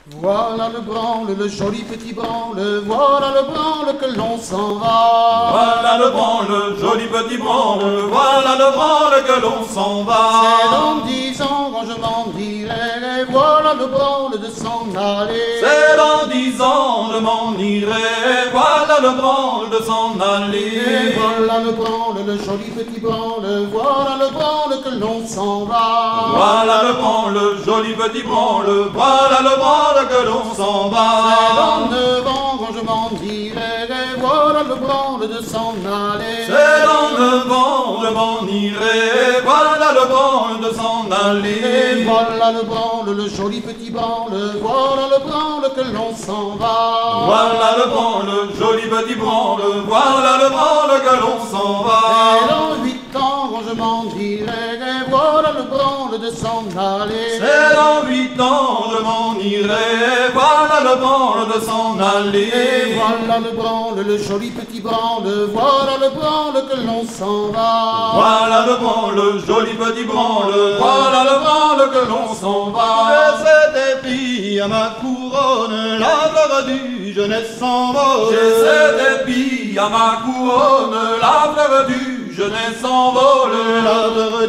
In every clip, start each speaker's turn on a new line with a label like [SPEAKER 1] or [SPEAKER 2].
[SPEAKER 1] Voilà le branle, le joli petit branle, voilà le branle que l'on s'en va.
[SPEAKER 2] Voilà le branle, joli petit branle, voilà le branle que l'on s'en va.
[SPEAKER 1] C'est dans 10 ans quand je m'en dirai, voilà le branle de s'en aller.
[SPEAKER 2] C'est dans 10 ans je m'en irai, voilà le branle de s'en aller.
[SPEAKER 1] Et voilà le branle, le joli petit branle, voilà le branle que l'on s'en va.
[SPEAKER 2] Voilà le branle, joli petit branle, voilà le branle que l'on s'en va.
[SPEAKER 1] C'est dans 9 ans quand je m'en dirai, voilà le branle de s'en aller.
[SPEAKER 2] C'est dans 9 ans je m'en irai, voilà le branle de s'en aller.
[SPEAKER 1] Et voilà le branle, le joli petit branle, voilà le branle que l'on s'en va.
[SPEAKER 2] Voilà le branle, joli petit branle, voilà le branle que l'on s'en va.
[SPEAKER 1] Et dans 8 ans quand je m'en dirai, voilà le branle de s'en aller.
[SPEAKER 2] C'est dans 8 ans je m'en irai, voilà le branle de s'en aller.
[SPEAKER 1] Et voilà le branle, le joli petit branle, voilà le branle que l'on s'en va.
[SPEAKER 2] Voilà le branle, joli petit branle, voilà le branle que l'on s'en va.
[SPEAKER 3] J'ai cette épée à ma couronne, la fleur du jeunesse s'envole.
[SPEAKER 2] J'ai cette épée à ma couronne, la fleur du jeunesse s'envole.
[SPEAKER 3] La fleur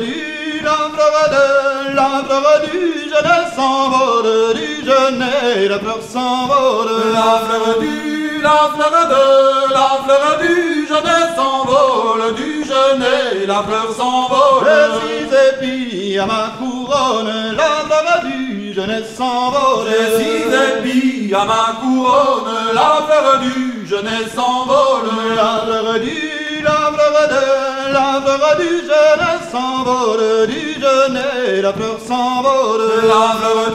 [SPEAKER 3] du jeunesse s'envole, du jeunesse la fleur s'envole.
[SPEAKER 2] La fleur du jeunesse s'envole, du jeunesse la fleur s'envole.
[SPEAKER 3] J'ai six épis à ma couronne, la fleur du jeunesse s'envole.
[SPEAKER 2] J'ai 6 épis à ma couronne, la fleur du jeunesse s'envole.
[SPEAKER 3] La fleur du jeunesse s'envole, du jeunesse la fleur s'envole.
[SPEAKER 2] La fleur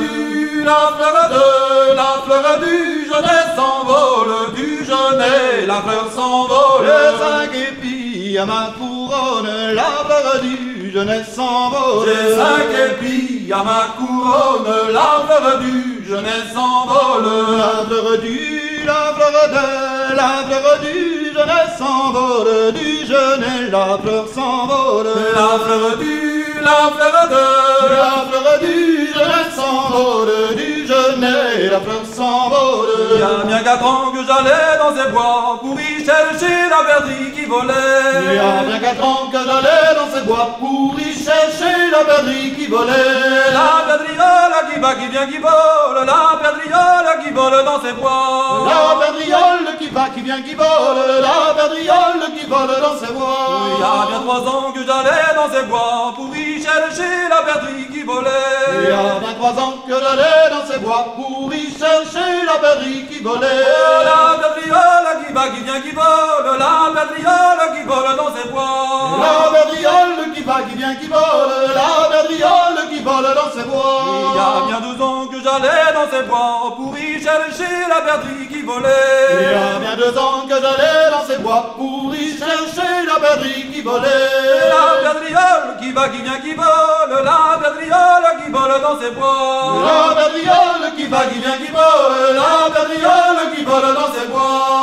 [SPEAKER 2] du jeunesse s'envole, du jeunesse la fleur s'envole.
[SPEAKER 3] J'ai 5 épis à ma couronne, la fleur du jeunesse s'envole.
[SPEAKER 2] J'ai 5 épis à ma couronne, la fleur du jeunesse s'envole.
[SPEAKER 3] La fleur du jeunesse s'envole, du jeunesse la fleur s'envole.
[SPEAKER 2] La fleur
[SPEAKER 3] du jeunesse s'envole, du jeunesse la fleur s'envole.
[SPEAKER 2] Il y a bien 4 ans que j'allais dans ces bois pour y chercher la perdrix qui volait.
[SPEAKER 3] Il y a bien 4 ans que j'allais dans ces bois pour y chercher la perdrix qui volait.
[SPEAKER 2] La perdriole qui va, qui vient, qui vole, la perdriole qui vole dans ces bois.
[SPEAKER 3] La perdriole qui va, qui vient, qui vole, la perdriole qui vole dans ses bois.
[SPEAKER 2] Il y a bien 3 ans que j'allais dans ces bois pour y chercher la perdrix qui volait.
[SPEAKER 3] Il y a 23 ans que j'allais dans ces bois pour y chercher la perdrix qui volait.
[SPEAKER 2] Oh, la perdriole qui va, qui vient, qui vole, la perdriole qui vole dans ces bois.
[SPEAKER 3] La perdriole qui va, qui vient, qui vole, la perdriole qui vole dans ses bois.
[SPEAKER 2] Il y a bien 2 ans que j'allais dans ces bois pour y chercher la perdrix qui volait.
[SPEAKER 3] Il y a bien 2 ans que j'allais dans ces bois pour y chercher la perdrix qui volait.
[SPEAKER 2] La perdriole qui va, qui vient, qui vole, la perdriole qui vole dans ces bois.
[SPEAKER 3] La perdriole qui va, qui vient, qui vole, la perdriole qui vole dans ses bois.